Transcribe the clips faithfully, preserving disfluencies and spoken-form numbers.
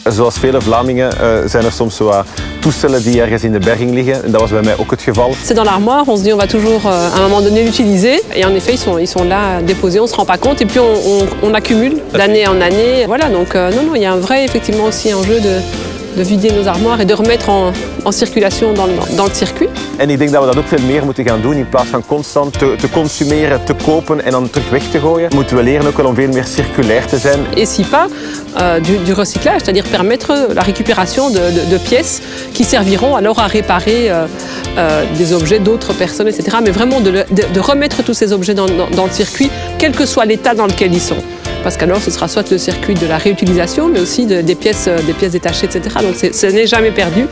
Zoals vele Vlamingen uh, zijn er soms zo uh, toestellen die ergens in de berging liggen. En dat was bij mij ook het geval. C'est dans l'armoire, on se dit on va toujours uh, à un moment donné l'utiliser. Et en effet, ils sont, ils sont là déposés, on ne se rend pas compte. Et puis on, on, on accumule d'année en année. Voilà, donc euh, non, non, il y a un vrai, effectivement, aussi enjeu de, de vider nos armoires et de remettre en, en circulation dans le, dans le circuit. En ik denk dat we dat ook veel meer moeten gaan doen. In plaats van constant te, te consumeren, te kopen en dan terug weg te gooien, moeten we leren ook wel om veel meer circulair te zijn. Et si pas, euh, du, du recyclage, c'est-à-dire permettre la récupération de, de, de pièces qui serviront alors à réparer euh, euh, des objets d'autres personnes, et cetera. Mais vraiment de, de, de remettre tous ces objets dans, dans, dans le circuit, quel que soit l'état dans lequel ils sont. Parce qu'alors ce sera soit le circuit de la réutilisation, mais aussi de, des, pièces, des pièces détachées, et cetera. Donc ce n'est jamais perdu.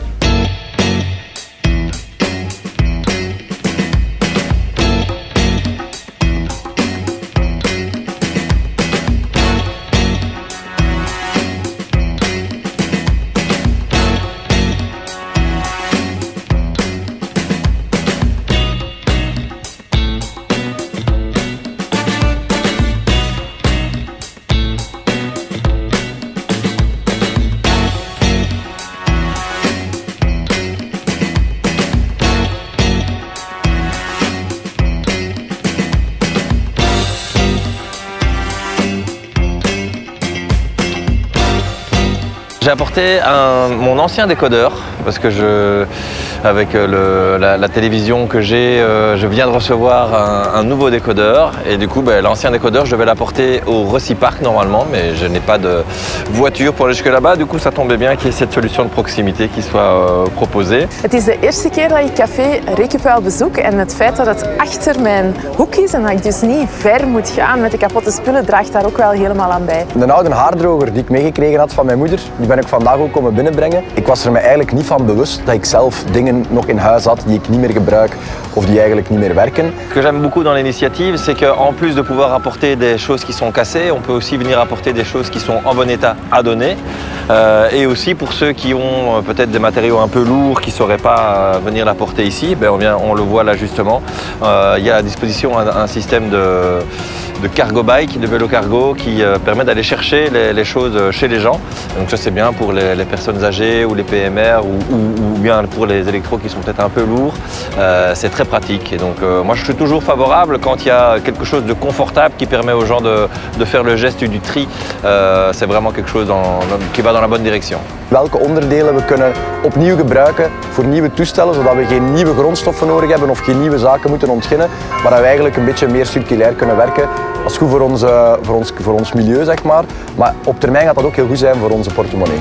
J'ai apporté un, mon ancien décodeur parce que je, avec le, la, la télévision que j'ai, euh, je viens de recevoir un, un nouveau décodeur et du coup ben, l'ancien décodeur je vais l'apporter au Recipark normalement, mais je n'ai pas de voiture pour aller jusque là-bas. Du coup ça tombait bien qu'il y ait cette solution de proximité qui soit euh, proposée. Het is de eerste keer dat ik café Recupuil bezoek en het feit dat het achter mijn hoek is en dat ik dus niet ver moet gaan met de kapotte spullen draagt daar ook wel helemaal aan bij. Een oude haardroger die ik meegekregen had van mijn moeder, die ben ik vandaag ook komen binnenbrengen. Ik was er me eigenlijk niet van bewust dat ik zelf dingen nog in huis had die ik niet meer gebruik of die eigenlijk niet meer werken. Ce que j'aime beaucoup dans l'initiative, c'est qu'en plus de pouvoir apporter des choses qui sont cassées, on peut aussi venir apporter des choses qui sont en bon état à donner. Euh, et aussi pour ceux qui ont euh, peut-être des matériaux un peu lourds, qui ne sauraient pas euh, venir l'apporter ici, ben on, vient, on le voit là justement. Euh, il y a à disposition un, un système de, de cargo bike, de vélo cargo, qui euh, permet d'aller chercher les, les choses chez les gens. Donc ça c'est bien pour les, les personnes âgées ou les P M R ou, ou, ou bien pour les électros qui sont peut-être un peu lourds. Euh, c'est très pratique. Et donc euh, moi je suis toujours favorable quand il y a quelque chose de confortable qui permet aux gens de, de faire le geste du tri. Euh, c'est vraiment quelque chose dans, qui va dans la bonne direction. Welke onderdelen we kunnen opnieuw gebruiken voor nieuwe toestellen, zodat we geen nieuwe grondstoffen nodig hebben of geen nieuwe zaken moeten ontginnen, maar dat we eigenlijk een beetje meer circulair kunnen werken. Dat is goed voor ons, voor ons, voor ons milieu, zeg maar, maar op termijn gaat dat ook heel goed zijn voor onze portemonnee.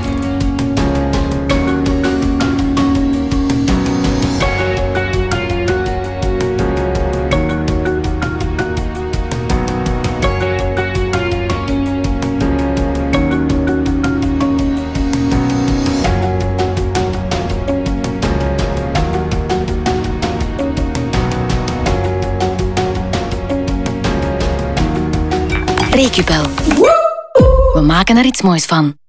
Recupuil. We maken er iets moois van.